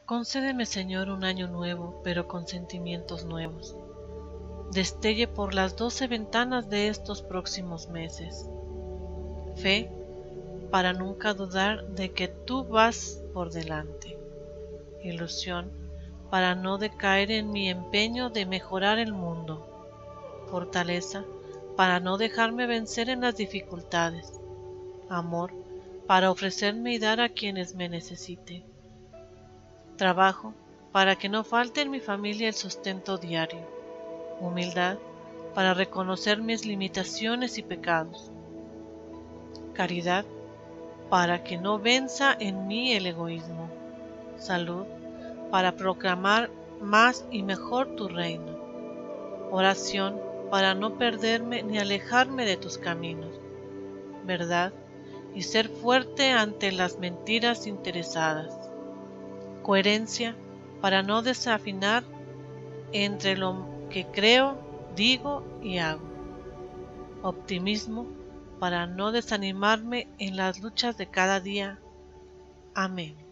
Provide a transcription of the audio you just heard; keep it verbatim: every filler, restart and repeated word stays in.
Concédeme, Señor, un año nuevo, pero con sentimientos nuevos. Destelle por las doce ventanas de estos próximos meses. Fe para nunca dudar de que tú vas por delante. Ilusión para no decaer en mi empeño de mejorar el mundo. Fortaleza para no dejarme vencer en las dificultades. Amor para ofrecerme y dar a quienes me necesiten. Trabajo para que no falte en mi familia el sustento diario. Humildad para reconocer mis limitaciones y pecados. Caridad para que no venza en mí el egoísmo. Salud para proclamar más y mejor tu reino. Oración para no perderme ni alejarme de tus caminos. Verdad y ser fuerte ante las mentiras interesadas. Coherencia para no desafinar entre lo que creo, digo y hago. Optimismo para no desanimarme en las luchas de cada día. Amén.